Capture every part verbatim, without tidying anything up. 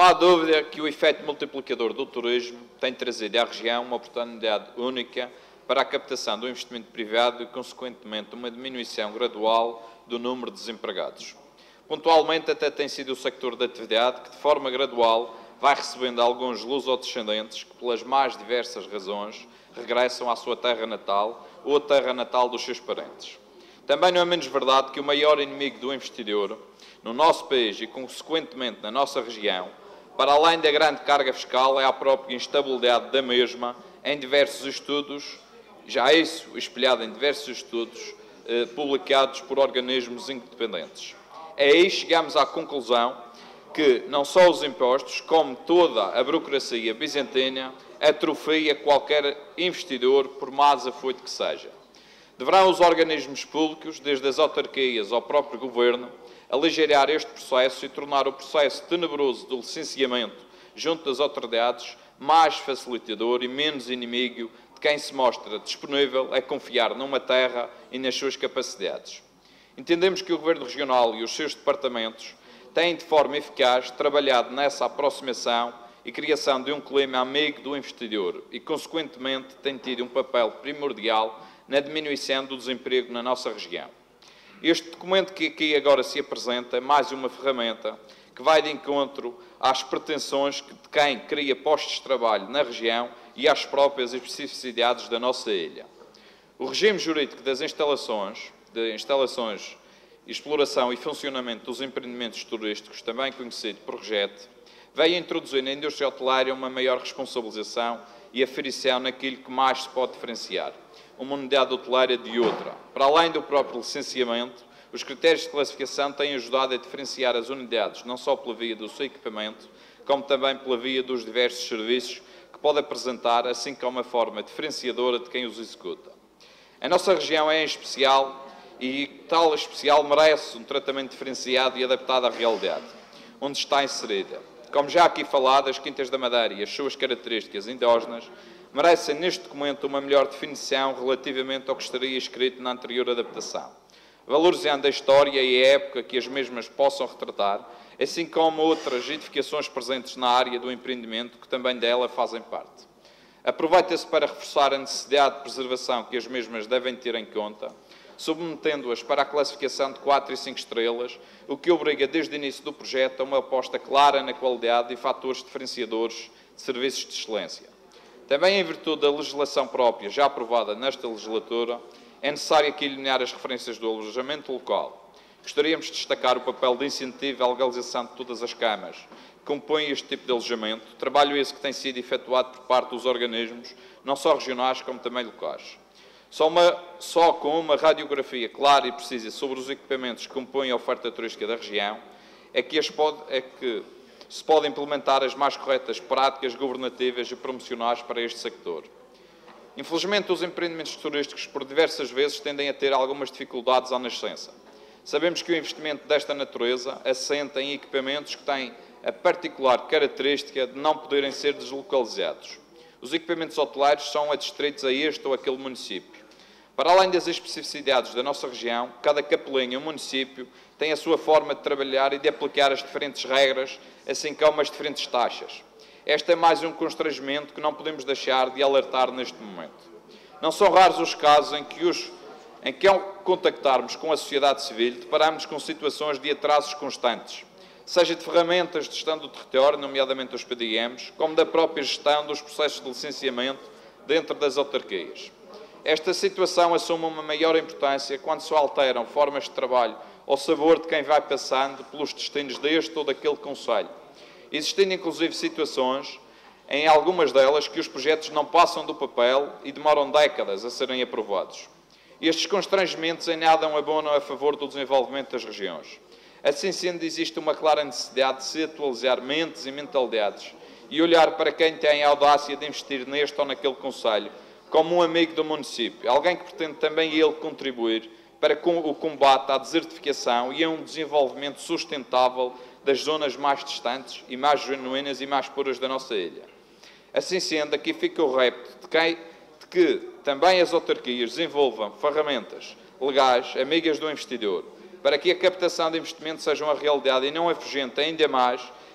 Não há dúvida que o efeito multiplicador do turismo tem trazido à região uma oportunidade única para a captação do investimento privado e, consequentemente, uma diminuição gradual do número de desempregados. Pontualmente, até tem sido o sector da atividade que, de forma gradual, vai recebendo alguns lusodescendentes que, pelas mais diversas razões, regressam à sua terra natal ou à terra natal dos seus parentes. Também não é menos verdade que o maior inimigo do investidor no nosso país e, consequentemente, na nossa região, para além da grande carga fiscal, é a própria instabilidade da mesma em diversos estudos, já isso espelhado em diversos estudos eh, publicados por organismos independentes. Aí chegamos à conclusão que não só os impostos, como toda a burocracia bizantina, atrofia qualquer investidor, por mais afoito que seja. Deverão os organismos públicos, desde as autarquias ao próprio Governo, aligeirar este processo e tornar o processo tenebroso do licenciamento junto das autoridades mais facilitador e menos inimigo de quem se mostra disponível a confiar numa terra e nas suas capacidades. Entendemos que o Governo Regional e os seus departamentos têm, de forma eficaz, trabalhado nessa aproximação e criação de um clima amigo do investidor e, consequentemente, têm tido um papel primordial na diminuição do desemprego na nossa região. Este documento que aqui agora se apresenta é mais uma ferramenta que vai de encontro às pretensões de quem cria postos de trabalho na região e às próprias especificidades da nossa ilha. O regime jurídico das instalações, de instalações, exploração e funcionamento dos empreendimentos turísticos, também conhecido por REGET, veio introduzir na indústria hoteleira uma maior responsabilização e aferição naquilo que mais se pode diferenciar uma unidade hoteleira de outra. Para além do próprio licenciamento, os critérios de classificação têm ajudado a diferenciar as unidades, não só pela via do seu equipamento, como também pela via dos diversos serviços que pode apresentar, assim como uma forma diferenciadora de quem os executa. A nossa região é em especial, e tal especial merece um tratamento diferenciado e adaptado à realidade, onde está inserida. Como já aqui falado, as Quintas da Madeira e as suas características endógenas merecem neste documento uma melhor definição relativamente ao que estaria escrito na anterior adaptação, valorizando a história e a época que as mesmas possam retratar, assim como outras edificações presentes na área do empreendimento que também dela fazem parte. Aproveita-se para reforçar a necessidade de preservação que as mesmas devem ter em conta, submetendo-as para a classificação de quatro e cinco estrelas, o que obriga desde o início do projeto a uma aposta clara na qualidade e fatores diferenciadores de serviços de excelência. Também em virtude da legislação própria, já aprovada nesta legislatura, é necessário aqui eliminar as referências do alojamento local. Gostaríamos de destacar o papel de incentivo à legalização de todas as câmaras que compõem este tipo de alojamento, trabalho esse que tem sido efetuado por parte dos organismos, não só regionais como também locais. Só, uma, só com uma radiografia clara e precisa sobre os equipamentos que compõem a oferta turística da região é que, as pode, é que se podem implementar as mais corretas práticas governativas e promocionais para este sector. Infelizmente, os empreendimentos turísticos, por diversas vezes, tendem a ter algumas dificuldades à nascença. Sabemos que o investimento desta natureza assenta em equipamentos que têm a particular característica de não poderem ser deslocalizados. Os equipamentos hoteleiros são adstritos a este ou aquele município. Para além das especificidades da nossa região, cada capelinha ou município tem a sua forma de trabalhar e de aplicar as diferentes regras, assim como as diferentes taxas. Este é mais um constrangimento que não podemos deixar de alertar neste momento. Não são raros os casos em que, os, em que ao contactarmos com a sociedade civil, deparamos com situações de atrasos constantes, seja de ferramentas de gestão do território, nomeadamente os P D Ms, como da própria gestão dos processos de licenciamento dentro das autarquias. Esta situação assume uma maior importância quando se alteram formas de trabalho ao sabor de quem vai passando pelos destinos deste ou daquele concelho, existindo inclusive situações, em algumas delas, que os projetos não passam do papel e demoram décadas a serem aprovados. Estes constrangimentos em nada abonam a favor do desenvolvimento das regiões. Assim sendo, existe uma clara necessidade de se atualizar mentes e mentalidades e olhar para quem tem a audácia de investir neste ou naquele concelho como um amigo do município, alguém que pretende também ele contribuir para o combate à desertificação e a um desenvolvimento sustentável das zonas mais distantes e mais genuínas e mais puras da nossa ilha. Assim sendo, aqui fica o repto de, quem, de que também as autarquias desenvolvam ferramentas legais, amigas do investidor, para que a captação de investimento seja uma realidade e não afugente ainda mais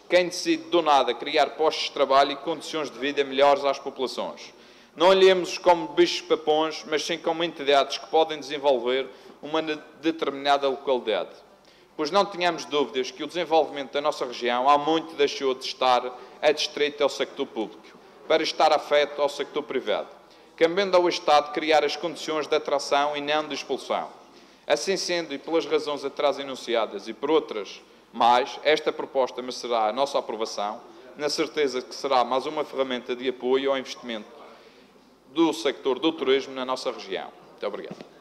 quem decide do nada criar postos de trabalho e condições de vida melhores às populações. Não olhemos como bichos papões, mas sim como entidades que podem desenvolver uma determinada localidade. Pois não tenhamos dúvidas que o desenvolvimento da nossa região há muito deixou de estar adstrito ao sector público, para estar afeto ao sector privado, cabendo ao Estado criar as condições de atração e não de expulsão. Assim sendo, e pelas razões atrás enunciadas e por outras mais, esta proposta merecerá a nossa aprovação, na certeza que será mais uma ferramenta de apoio ao investimento do sector do turismo na nossa região. Muito obrigado.